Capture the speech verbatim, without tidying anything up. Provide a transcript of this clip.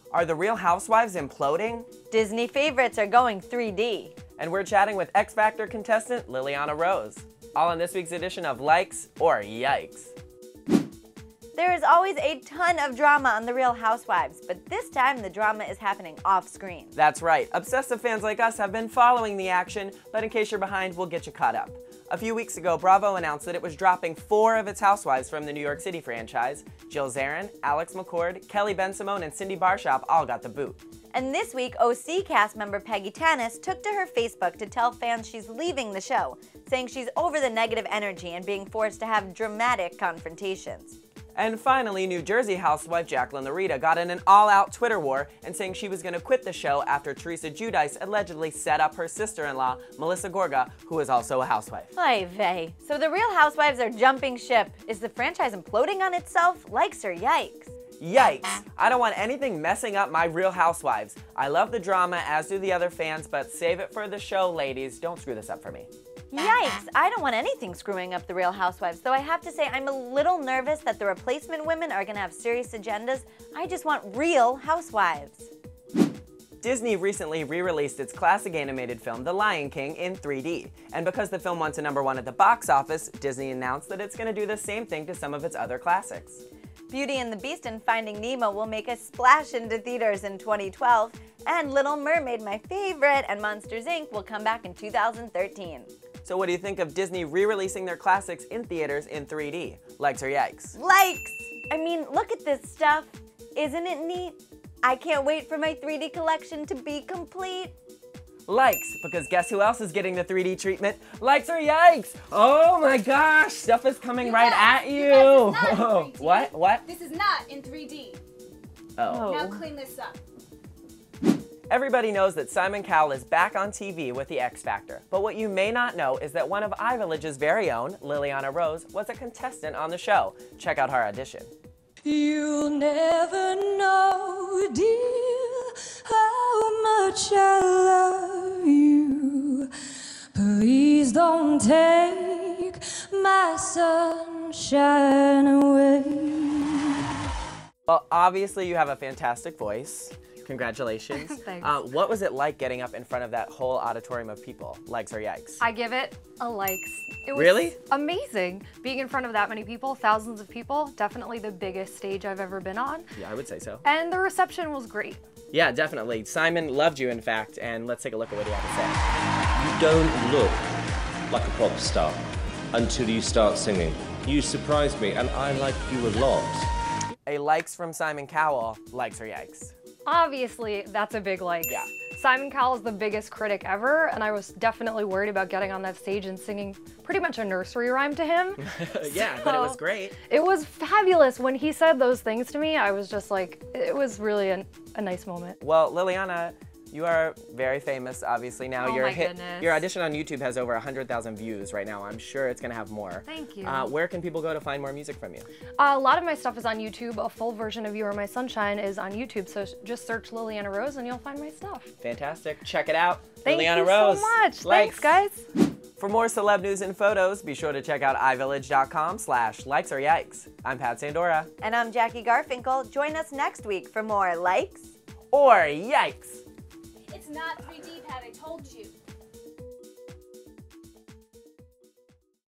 Are the Real Housewives imploding? Disney favorites are going three D. And we're chatting with X Factor contestant Liliana Rose. All on this week's edition of Likes or Yikes. There is always a ton of drama on The Real Housewives, but this time the drama is happening off-screen. That's right. Obsessive fans like us have been following the action, but in case you're behind, we'll get you caught up. A few weeks ago, Bravo announced that it was dropping four of its housewives from the New York City franchise. Jill Zarin, Alex McCord, Kelly Bensimon, and Cindy Barshop all got the boot. And this week, O C cast member Peggy Tanis took to her Facebook to tell fans she's leaving the show, saying she's over the negative energy and being forced to have dramatic confrontations. And finally, New Jersey housewife Jacqueline Larita got in an all-out Twitter war and saying she was going to quit the show after Teresa Giudice allegedly set up her sister-in-law, Melissa Gorga, who is also a housewife. Oy vey. So the Real Housewives are jumping ship. Is the franchise imploding on itself? Likes or yikes? Yikes! I don't want anything messing up my Real Housewives. I love the drama, as do the other fans, but save it for the show, ladies. Don't screw this up for me. Yikes! I don't want anything screwing up the Real Housewives, though I have to say I'm a little nervous that the replacement women are gonna have serious agendas. I just want real housewives. Disney recently re-released its classic animated film, The Lion King, in three D. And because the film went to number one at the box office, Disney announced that it's gonna do the same thing to some of its other classics. Beauty and the Beast and Finding Nemo will make a splash into theaters in twenty twelve, and Little Mermaid, my favorite, and Monsters, Incorporated will come back in two thousand thirteen. So what do you think of Disney re-releasing their classics in theaters in three D? Likes or yikes? Likes! I mean, look at this stuff. Isn't it neat? I can't wait for my three D collection to be complete. Likes, because guess who else is getting the three D treatment? Likes or yikes? Oh my gosh, stuff is coming you right guys, at you. you guys, this is not in three D. What? What? This is not in three D. Oh. Now clean this up. Everybody knows that Simon Cowell is back on T V with the X Factor, but what you may not know is that one of iVillage's very own, Liliana Rose, was a contestant on the show. Check out her audition. You'll never know, dear, how much I love you. Please don't take my sunshine away. Well, obviously you have a fantastic voice. Congratulations. Thanks. Uh, what was it like getting up in front of that whole auditorium of people? Likes or yikes? I give it a likes. It was Really? amazing. Being in front of that many people, thousands of people, definitely the biggest stage I've ever been on. Yeah, I would say so. And the reception was great. Yeah, definitely. Simon loved you, in fact, and let's take a look at what he had You don't look like a pop star until you start singing. You surprised me, and I like you a lot. to say. A likes from Simon Cowell, likes or yikes? Obviously, that's a big like. Yeah. Simon Cowell is the biggest critic ever, and I was definitely worried about getting on that stage and singing pretty much a nursery rhyme to him. Yeah, So, but it was great. It was fabulous. When he said those things to me, I was just like, it was really an, a nice moment. Well, Liliana, you are very famous, obviously, now. Oh your my hit, goodness. Your audition on YouTube has over one hundred thousand views right now. I'm sure it's going to have more. Thank you. Uh, where can people go to find more music from you? Uh, a lot of my stuff is on YouTube. A full version of You Are My Sunshine is on YouTube, so just search Liliana Rose and you'll find my stuff. Fantastic. Check it out. Thank Liliana you Rose. so much. Likes. Thanks, guys. For more celeb news and photos, be sure to check out ivillage.com slash likes or yikes. I'm Pat Sandora. And I'm Jacki Garfinkel. Join us next week for more likes Or yikes. It's not three D, Pat, I told you.